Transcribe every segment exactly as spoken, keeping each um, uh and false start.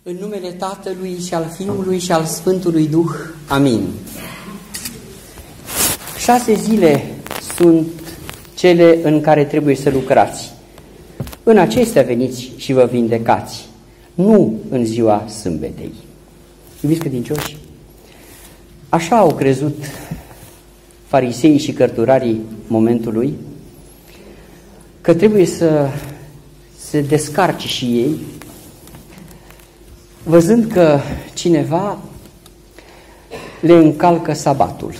În numele Tatălui și al Fiului și al Sfântului Duh. Amin. Șase zile sunt cele în care trebuie să lucrați. În acestea veniți și vă vindecați, nu în ziua sâmbetei. Iubiți credincioși, așa au crezut fariseii și cărturarii momentului, că trebuie să se descarce și ei, văzând că cineva le încalcă sabatul.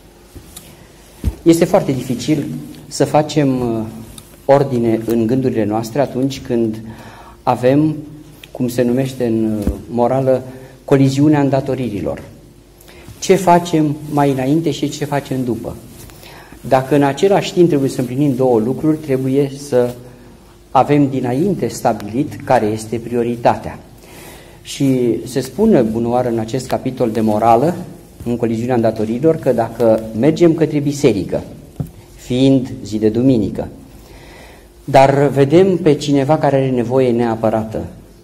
Este foarte dificil să facem ordine în gândurile noastre atunci când avem, cum se numește în morală, coliziunea îndatoririlor. Ce facem mai înainte și ce facem după? Dacă în același timp trebuie să împlinim două lucruri, trebuie să avem dinainte stabilit care este prioritatea. Și se spune bunoară în acest capitol de morală, în coliziunea îndatoririlor, că dacă mergem către biserică, fiind zi de duminică, dar vedem pe cineva care are nevoie neapărată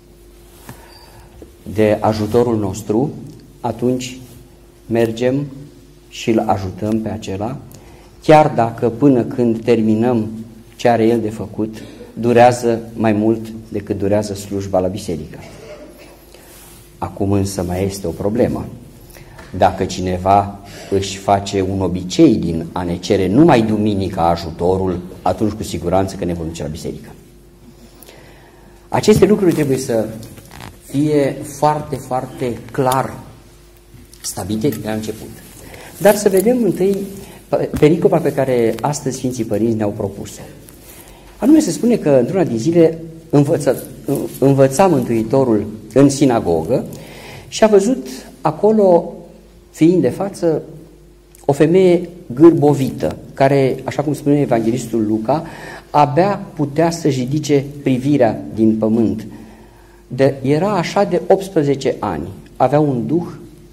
de ajutorul nostru, atunci mergem și îl ajutăm pe acela, chiar dacă până când terminăm ce are el de făcut, durează mai mult decât durează slujba la biserică. Acum însă mai este o problemă. Dacă cineva își face un obicei din a ne cere numai duminica ajutorul, atunci cu siguranță că ne vom duce la biserică. Aceste lucruri trebuie să fie foarte, foarte clar stabilite de la început. Dar să vedem întâi pericopa pe care astăzi Sfinții Părinți ne-au propus-o. Anume se spune că într-una din zile învăța, învăța Mântuitorul în sinagogă și a văzut acolo, fiind de față, o femeie gârbovită, care, așa cum spune evanghelistul Luca, abia putea să-și ridice privirea din pământ. De, era așa de optsprezece ani, avea un duh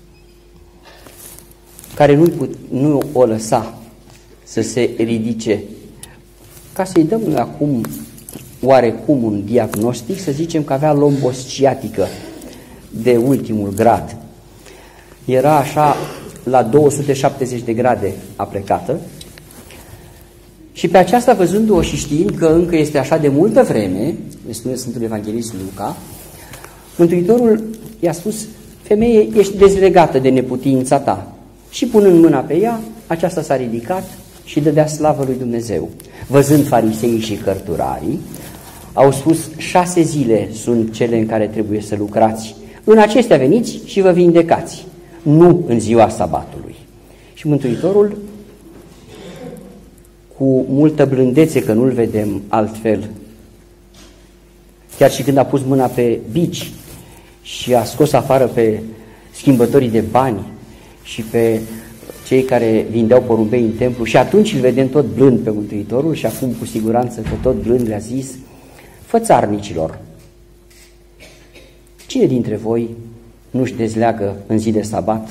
care nu, put, nu o lăsa să se ridice. Ca să-i dăm noi acum oarecum un diagnostic, să zicem că avea lombosciatică de ultimul grad. Era așa la două sute șaptezeci de grade aplecată și pe aceasta, văzându-o și știind că încă este așa de multă vreme, ne spune Sfântul Evanghelist Luca, Mântuitorul i-a spus: femeie, ești dezlegată de neputința ta. Și punând mâna pe ea, aceasta s-a ridicat și dădea slavă lui Dumnezeu. Văzând fariseii și cărturarii, au spus: șase zile sunt cele în care trebuie să lucrați. În acestea veniți și vă vindecați, nu în ziua sabatului. Și Mântuitorul, cu multă blândețe, că nu-l vedem altfel, chiar și când a pus mâna pe bici și a scos afară pe schimbătorii de bani și pe cei care vindeau porumbei în templu, și atunci îl vedem tot blând pe Mântuitorul și acum cu siguranță că tot blând le-a zis: fățarnicilor, cine dintre voi nu-și dezleagă în zi de sabat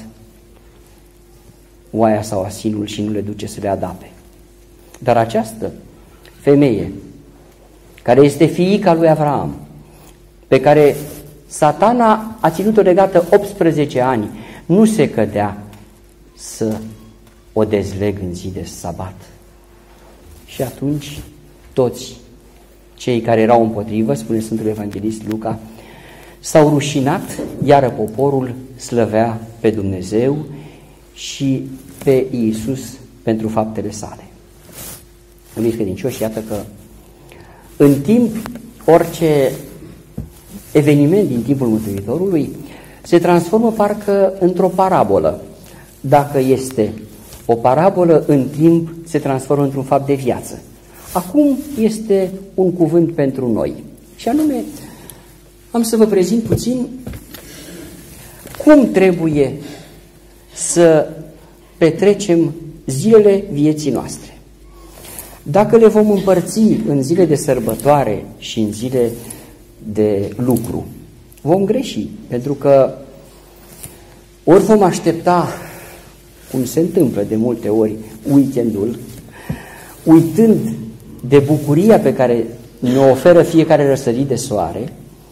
oaia sau asinul și nu le duce să le adape? Dar această femeie, care este fiica lui Avraam, pe care Satana a ținut-o legată optsprezece ani, nu se cădea să o dezleg în zi de sabat. Și atunci toți cei care erau împotrivă, spune Sfântul Evanghelist Luca, s-au rușinat, iar poporul slăvea pe Dumnezeu și pe Iisus pentru faptele sale. Iubiți credincioși, iată că în timp, orice eveniment din timpul Mântuitorului se transformă parcă într-o parabolă. Dacă este o parabolă, în timp se transformă într-un fapt de viață. Acum este un cuvânt pentru noi. Și anume, am să vă prezint puțin cum trebuie să petrecem zilele vieții noastre. Dacă le vom împărți în zile de sărbătoare și în zile de lucru, vom greși, pentru că ori vom aștepta, cum se întâmplă de multe ori, weekendul, uitând de bucuria pe care ne oferă fiecare răsărit de soare,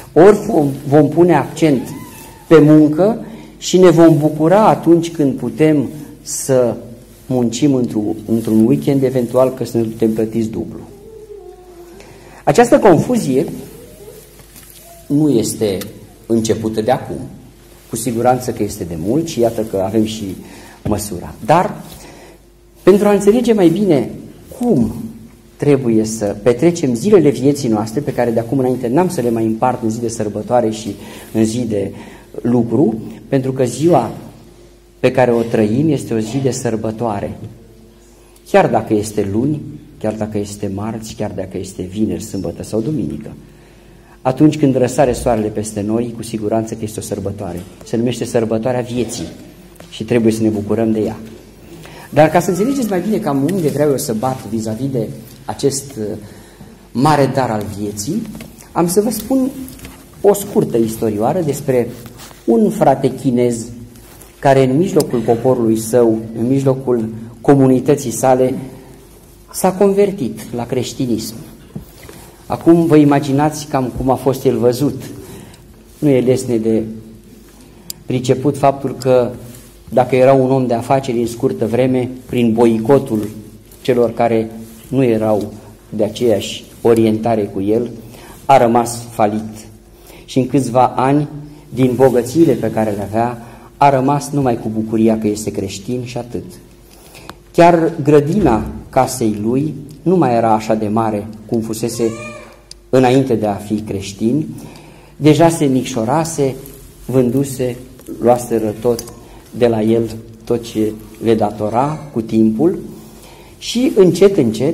ori vom, vom pune accent pe muncă și ne vom bucura atunci când putem să muncim într-un, într-un weekend, eventual că suntem plătiți dublu. Această confuzie nu este începută de acum, cu siguranță că este de mult și iată că avem și măsura. Dar pentru a înțelege mai bine cum trebuie să petrecem zilele vieții noastre, pe care de acum înainte n-am să le mai împart în zi de sărbătoare și în zi de lucru, pentru că ziua pe care o trăim este o zi de sărbătoare. Chiar dacă este luni, chiar dacă este marți, chiar dacă este vineri, sâmbătă sau duminică. Atunci când răsare soarele peste noi, cu siguranță că este o sărbătoare. Se numește sărbătoarea vieții și trebuie să ne bucurăm de ea. Dar ca să înțelegeți mai bine cam unde vreau eu să bat vis-a-vis de acest mare dar al vieții, am să vă spun o scurtă istorioară despre un frate chinez care în mijlocul poporului său, în mijlocul comunității sale, s-a convertit la creștinism. Acum vă imaginați cam cum a fost el văzut. Nu e lesne de priceput faptul că dacă era un om de afaceri în scurtă vreme, prin boicotul celor care nu erau de aceeași orientare cu el, a rămas falit. Și în câțiva ani, din bogățiile pe care le avea, a rămas numai cu bucuria că este creștin și atât. Chiar grădina casei lui nu mai era așa de mare cum fusese înainte de a fi creștin, deja se micșorase, vânduse, luaseră tot de la el tot ce le datora cu timpul și încet, încet,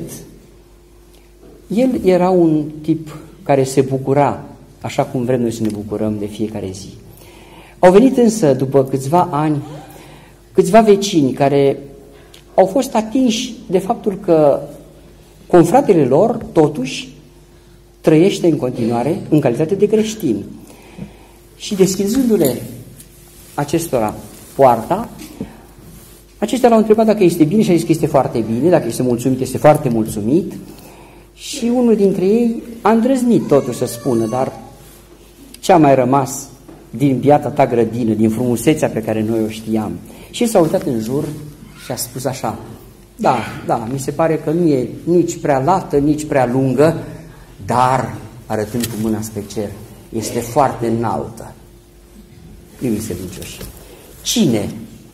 el era un tip care se bucura, așa cum vrem noi să ne bucurăm de fiecare zi. Au venit însă, după câțiva ani, câțiva vecini care au fost atinși de faptul că confratele lor, totuși, trăiește în continuare în calitate de creștin. Și deschizându-le acestora poarta, aceștia l-au întrebat dacă este bine și a zis că este foarte bine, dacă este mulțumit, este foarte mulțumit. Și unul dintre ei a îndrăznit totuși să spună, dar ce a mai rămas din biata ta grădină, din frumusețea pe care noi o știam? Și s-a uitat în jur și a spus așa, da, da, mi se pare că nu e nici prea lată, nici prea lungă, dar, arătând cu mâna spre cer, este foarte înaltă. Iubiți credincioși, cine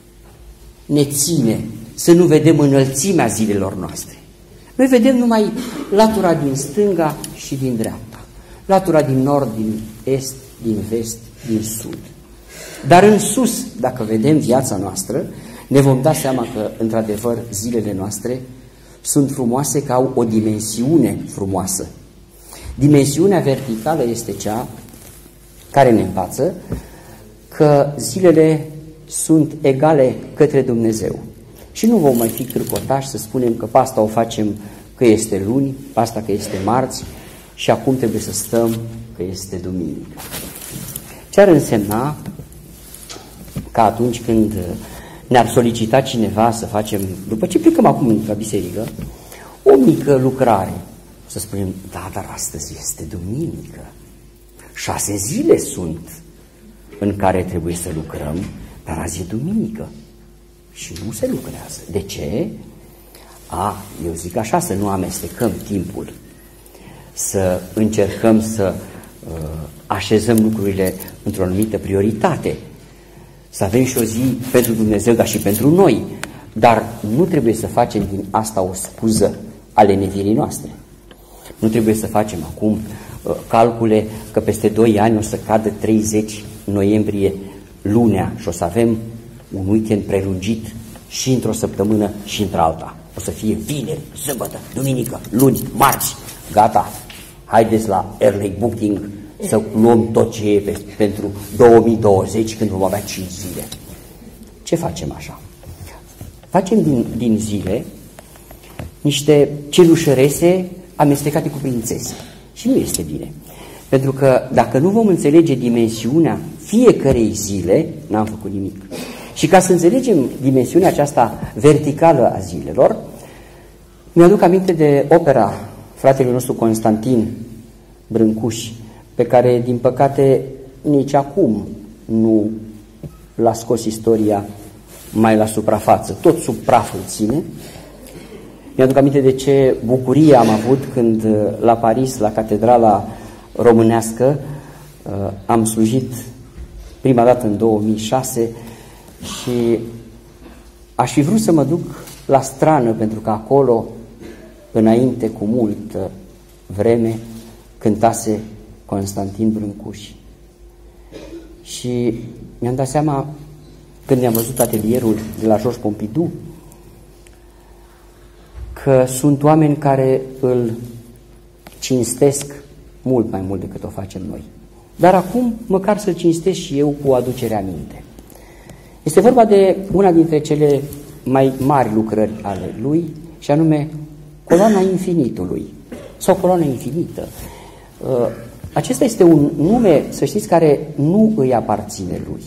ne ține să nu vedem înălțimea zilelor noastre? Noi vedem numai latura din stânga și din dreapta, latura din nord, din est, din vest, din sud. Dar în sus, dacă vedem viața noastră, ne vom da seama că, într-adevăr, zilele noastre sunt frumoase, că au o dimensiune frumoasă. Dimensiunea verticală este cea care ne învață că zilele sunt egale către Dumnezeu. Și nu vom mai fi cârcotași să spunem că pe asta o facem că este luni, pe asta că este marți și acum trebuie să stăm că este duminică. Ce ar însemna că atunci când ne-ar solicita cineva să facem, după ce plecăm acum la biserică, o mică lucrare, să spunem, da, dar astăzi este duminică, șase zile sunt în care trebuie să lucrăm, dar azi e duminică și nu se lucrează. De ce? A, eu zic așa, să nu amestecăm timpul, să încercăm să uh, așezăm lucrurile într-o anumită prioritate, să avem și o zi pentru Dumnezeu, dar și pentru noi, dar nu trebuie să facem din asta o scuză a lenevirii noastre. Nu trebuie să facem acum uh, calcule că peste doi ani o să cadă treizeci noiembrie lunea și o să avem un weekend prelungit și într-o săptămână și într-alta. O să fie vineri, sâmbătă, duminică, luni, marți. Gata, haideți la early booking să luăm tot ce e pe, pentru două mii douăzeci când vom avea cinci zile. Ce facem așa? Facem din, din zile niște cenușărese amestecate cu prințese. Și nu este bine. Pentru că dacă nu vom înțelege dimensiunea fiecarei zile, n-am făcut nimic. Și ca să înțelegem dimensiunea aceasta verticală a zilelor, mi-aduc aminte de opera fratelui nostru Constantin Brâncuș, pe care, din păcate, nici acum nu l-a scos istoria mai la suprafață. Tot sub praf îl ține. Mi-aduc aminte de ce bucurie am avut când la Paris, la Catedrala Românească, am slujit prima dată în două mii șase și aș fi vrut să mă duc la strană, pentru că acolo, înainte, cu multă vreme, cântase Constantin Brâncuș. Și mi-am dat seama, când mi-am văzut atelierul de la Georges Pompidou, că sunt oameni care îl cinstesc mult mai mult decât o facem noi. Dar acum, măcar să-l cinstesc și eu cu aducerea aminte. Este vorba de una dintre cele mai mari lucrări ale lui, și anume Coloana Infinitului, sau Coloana Infinită. Acesta este un nume, să știți, care nu îi aparține lui.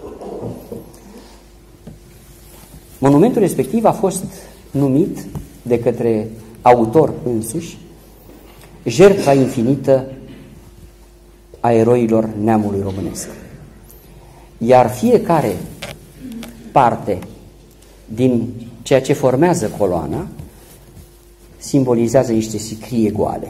Monumentul respectiv a fost numit de către autor însuși jertfa infinită a eroilor neamului românesc. Iar fiecare parte din ceea ce formează coloana simbolizează niște sicrie goale.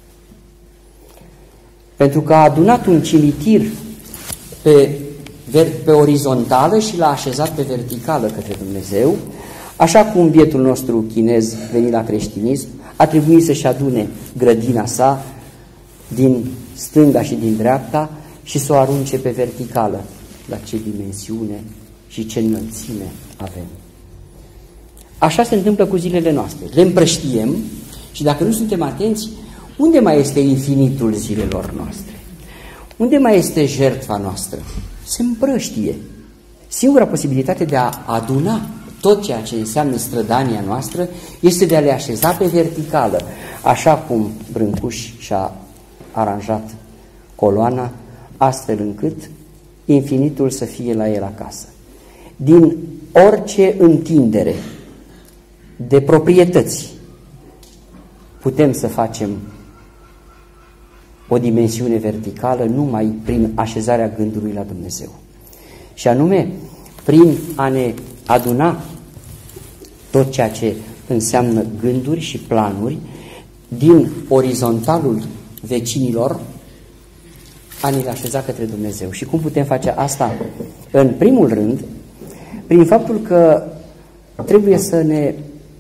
Pentru că a adunat un cimitir pe, pe orizontală și l-a așezat pe verticală către Dumnezeu, așa cum bietul nostru chinez venit la creștinism a trebuit să-și adune grădina sa din stânga și din dreapta și să o arunce pe verticală. La ce dimensiune și ce înălțime avem. Așa se întâmplă cu zilele noastre. Le împrăștiem și dacă nu suntem atenți, unde mai este infinitul zilelor noastre? Unde mai este jertfa noastră? Se împrăștie. Singura posibilitate de a aduna tot ceea ce înseamnă strădania noastră este de a le așeza pe verticală, așa cum Brâncuș și-a aranjat coloana, astfel încât infinitul să fie la el acasă. Din orice întindere de proprietăți putem să facem o dimensiune verticală numai prin așezarea gândului la Dumnezeu. Și anume, prin a ne aduna tot ceea ce înseamnă gânduri și planuri din orizontalul vecinilor, a ne așeza către Dumnezeu. Și cum putem face asta? În primul rând, prin faptul că trebuie să ne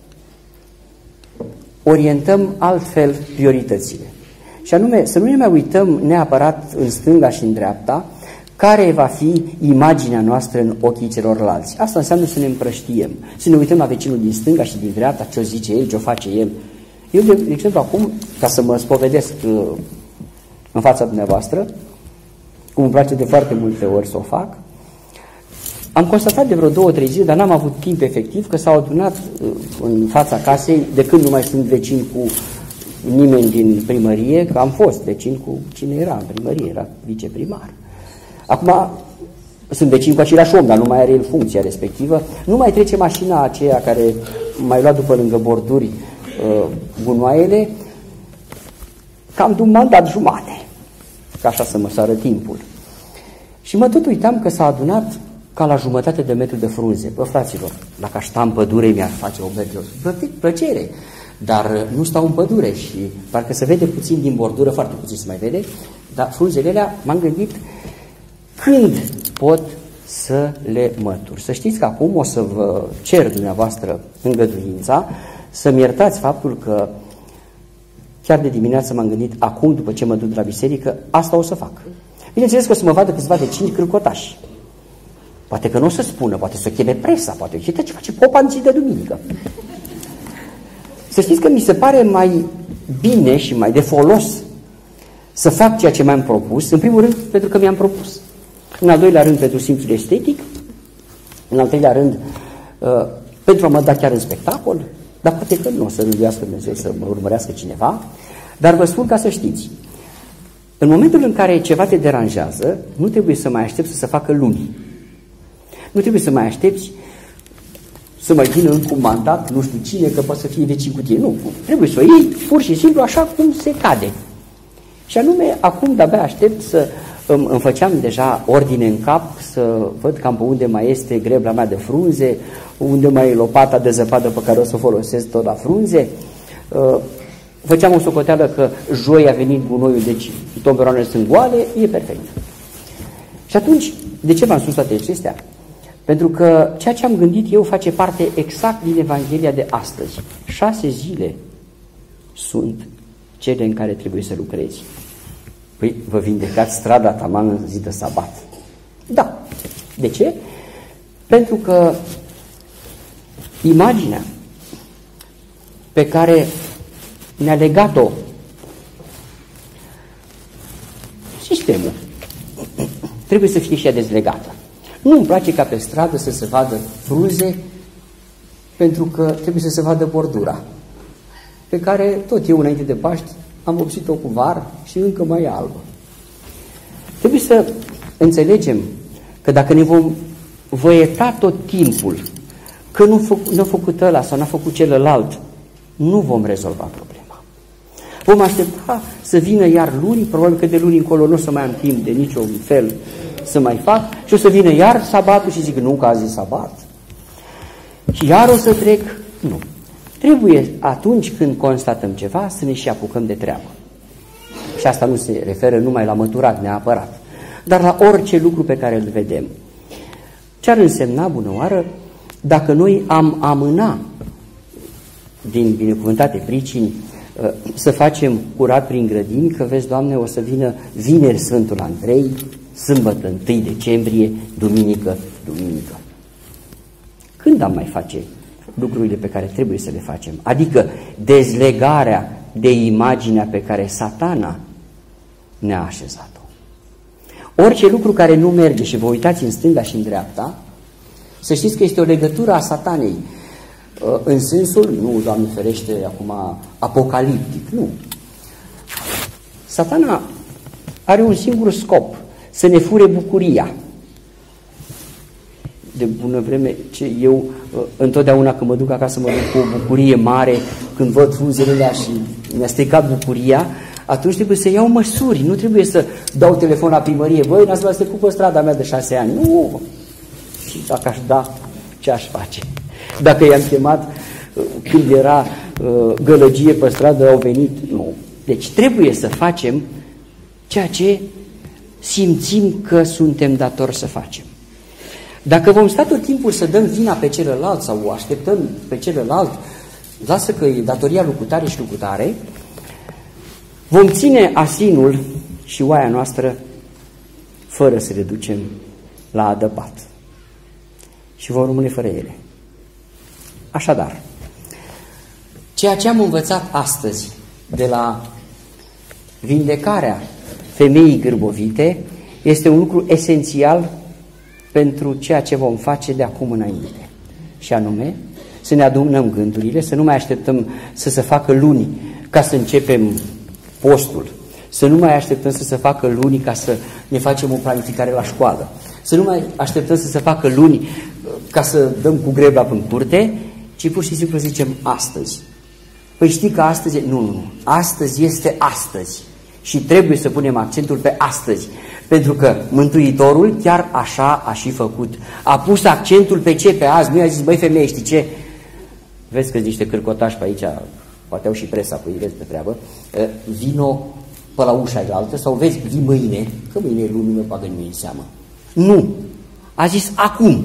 orientăm altfel prioritățile. Și anume, să nu ne mai uităm neapărat în stânga și în dreapta care va fi imaginea noastră în ochii celorlalți. Asta înseamnă să ne împrăștiem, să ne uităm la vecinul din stânga și din dreapta, ce o zice el, ce o face el. Eu, de exemplu, acum, ca să mă spovedesc în fața dumneavoastră, cum îmi place de foarte multe ori să o fac, am constatat de vreo două, trei zile, dar n-am avut timp efectiv, că s-au adunat în fața casei, de când nu mai sunt vecini cu nimeni din primărie, că am fost vecin cu cine era în primărie, era viceprimar. Acum sunt vecini cu același om, dar nu mai are el funcția respectivă. Nu mai trece mașina aceea care mai lua după lângă borduri uh, gunoaiele, cam de un mandat jumate, ca așa să măsoară timpul. Și mă tot uitam că s-a adunat ca la jumătate de metru de frunze. Bă, fraților, dacă aș sta în pădure, mi-ar face o plăcere, dar nu stau în pădure și parcă se vede puțin din bordură, foarte puțin se mai vede, dar frunzele alea, m-am gândit când pot să le mătur. Să știți că acum o să vă cer dumneavoastră îngăduința să-mi iertați faptul că chiar de dimineață m-am gândit, acum, după ce mă duc la biserică, asta o să fac. Bineînțeles că o să mă vadă câțiva vecini cârcotași. Poate că nu o să spună, poate să o cheme presa, poate o cheme ce face popa în zi de duminică. Să știți că mi se pare mai bine și mai de folos să fac ceea ce mi-am propus, în primul rând pentru că mi-am propus. În al doilea rând pentru simțul estetic, în al treilea rând uh, pentru a mă da chiar în spectacol, dar poate că nu o să rânduiască Dumnezeu să mă urmărească cineva, dar vă spun ca să știți. În momentul în care ceva te deranjează, nu trebuie să mai aștepți să se facă luni. Nu trebuie să mai aștepți să mai vină încă un mandat, nu știu cine, că poate să fie vecin cu tine. Nu, trebuie să o iei pur și simplu așa cum se cade. Și anume, acum de-abia aștept să îmi, îmi făceam deja ordine în cap, să văd cam pe unde mai este grebla mea de frunze, unde mai e lopata de zăpadă pe care o să o folosesc tot la frunze. Făceam o socoteală că joi a venit gunoiul, deci tomberoanele sunt goale, e perfect. Și atunci, de ce v-am spus toate acestea? Pentru că ceea ce am gândit eu face parte exact din Evanghelia de astăzi. Șase zile sunt cele în care trebuie să lucrezi. Păi, vă vindecați strada taman în zi de sabat. Da. De ce? Pentru că imaginea pe care ne-a legat-o sistemul trebuie să fie și ea dezlegată. Nu îmi place ca pe stradă să se vadă frunze, pentru că trebuie să se vadă bordura, pe care tot eu înainte de Paști am vopsit-o cu var și încă mai e albă. Trebuie să înțelegem că dacă ne vom văieta tot timpul că nu a făcut ăla sau n-a făcut celălalt, nu vom rezolva problema. Vom aștepta să vină iar luni, probabil că de luni încolo nu o să mai am timp de niciun fel să mai fac, și o să vină iar sabatul și zic nu, că azi e sabat. Și iar o să trec. Nu. Trebuie atunci când constatăm ceva să ne și apucăm de treabă. Și asta nu se referă numai la măturat neapărat, dar la orice lucru pe care îl vedem. Ce ar însemna, bună oară, dacă noi am amâna din binecuvântate pricini să facem curat prin grădini, că vezi, Doamne, o să vină vineri Sfântul Andrei, sâmbătă întâi decembrie, duminică, duminică. Când am mai face lucrurile pe care trebuie să le facem? Adică dezlegarea de imaginea pe care Satana ne-a așezat-o. Orice lucru care nu merge și vă uitați în stânga și în dreapta, să știți că este o legătură a Satanei, în sensul, nu, Doamne ferește, acum apocaliptic, nu. Satana are un singur scop, să ne fure bucuria. De bună vreme, ce eu întotdeauna când mă duc acasă mă duc cu o bucurie mare, când văd frunzele alea și mi-a stricat bucuria, atunci trebuie să iau măsuri, nu trebuie să dau telefon la primărie, băi, n-ați vrea să trecut strada mea de șase ani. Nu! Și dacă aș da, ce aș face? Dacă i-am chemat când era uh, gălăgie pe stradă, au venit, nu. Deci trebuie să facem ceea ce simțim că suntem datori să facem. Dacă vom sta tot timpul să dăm vina pe celălalt sau o așteptăm pe celălalt, lasă că e datoria lui cutare și lui cutare, vom ține asinul și oaia noastră fără să le ducem la adăpat și vom rămâne fără ele. Așadar, ceea ce am învățat astăzi de la vindecarea femeii gârbovite este un lucru esențial pentru ceea ce vom face de acum înainte. Și anume, să ne adunăm gândurile, să nu mai așteptăm să se facă luni ca să începem postul, să nu mai așteptăm să se facă luni ca să ne facem o planificare la școală, să nu mai așteptăm să se facă luni ca să dăm cu grebla în curte, ci pur și simplu zicem astăzi. Păi știi că astăzi... E... Nu, nu, nu. Astăzi este astăzi. Și trebuie să punem accentul pe astăzi. Pentru că Mântuitorul chiar așa a și făcut. A pus accentul pe ce? Pe azi. Nu i-a zis, băi femeie, știi ce? Vezi că niște cârcotași pe aici, poate au și presa cu ei, vezi pe treabă, vino pe la ușa altă sau vezi, vii mâine, că mâine e lumină, bagă nimeni în seamă. Nu. A zis acum.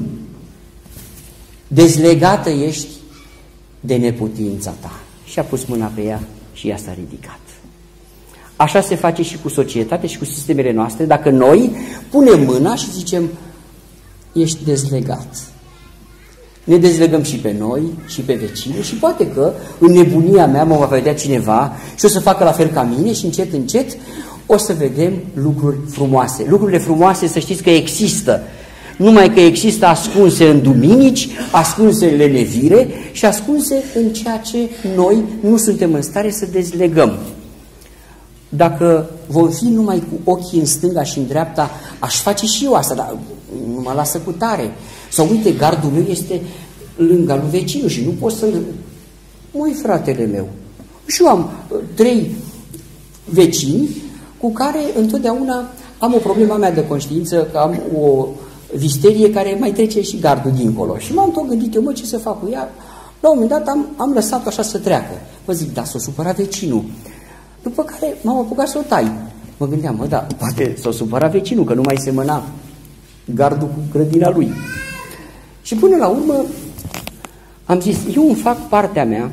Dezlegată ești de neputința ta. Și a pus mâna pe ea și ea s-a ridicat. Așa se face și cu societatea și cu sistemele noastre, dacă noi punem mâna și zicem, ești dezlegat. Ne dezlegăm și pe noi, și pe vecine și poate că în nebunia mea mă va vedea cineva și o să facă la fel ca mine și încet, încet o să vedem lucruri frumoase. Lucrurile frumoase, să știți că există, numai că există ascunse în duminici, ascunse în lenevire și ascunse în ceea ce noi nu suntem în stare să dezlegăm. Dacă vom fi numai cu ochii în stânga și în dreapta, aș face și eu asta, dar nu mă lasă cu tare. Sau uite, gardul meu este lângă lui vecinul și nu pot să-l... Măi, fratele meu, și eu am trei vecini cu care întotdeauna am o problemă mea de conștiință, că am o visterie care mai trece și gardul dincolo. Și m-am tot gândit eu, mă, ce să fac cu ea? La un moment dat am, am lăsat-o așa să treacă. Vă zic, da, s-o supăra vecinul. După care m-am apucat să o tai. Mă gândeam, mă, da, poate s-o supăra vecinul, că nu mai semăna gardul cu grădina lui. Și până la urmă am zis, eu îmi fac partea mea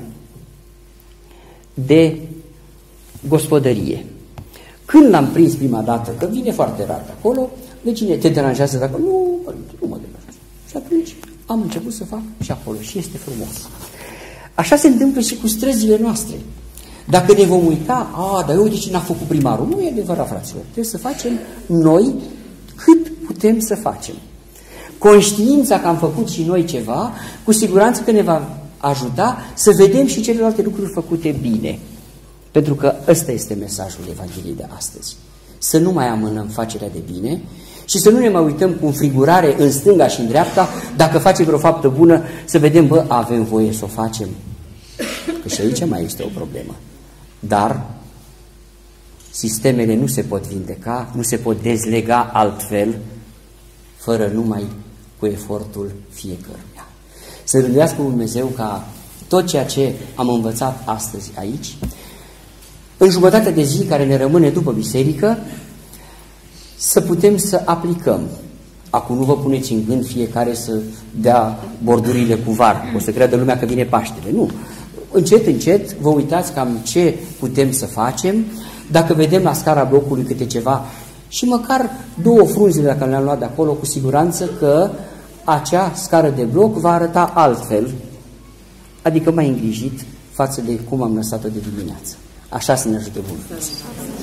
de gospodărie. Când l-am prins prima dată, că vine foarte rar de acolo, de cine te deranjează dacă nu, nu mă deranjează. Și atunci am început să fac și acolo și este frumos. Așa se întâmplă și cu străzile noastre. Dacă ne vom uita, a, dar uite ce n-a făcut primarul. Nu e adevărat, fraților. Trebuie să facem noi cât putem să facem. Conștiința că am făcut și noi ceva, cu siguranță că ne va ajuta să vedem și celelalte lucruri făcute bine. Pentru că ăsta este mesajul Evangheliei de astăzi. Să nu mai amânăm facerea de bine și să nu ne mai uităm cu înfrigurare în stânga și în dreapta, dacă facem vreo faptă bună, să vedem, bă, avem voie să o facem. Că și aici mai este o problemă. Dar sistemele nu se pot vindeca, nu se pot dezlega altfel, fără numai cu efortul fiecăruia. Să rânduiască Dumnezeu ca tot ceea ce am învățat astăzi aici, în jumătatea de zi care ne rămâne după biserică, să putem să aplicăm. Acum nu vă puneți în gând fiecare să dea bordurile cu var, o să creadă lumea că vine Paștele. Nu. Încet, încet vă uitați cam ce putem să facem, dacă vedem la scara blocului câte ceva și măcar două frunze dacă le-am luat de acolo, cu siguranță că acea scară de bloc va arăta altfel, adică mai îngrijit față de cum am lăsat-o de dimineață. Așa să ne ajute Bunul.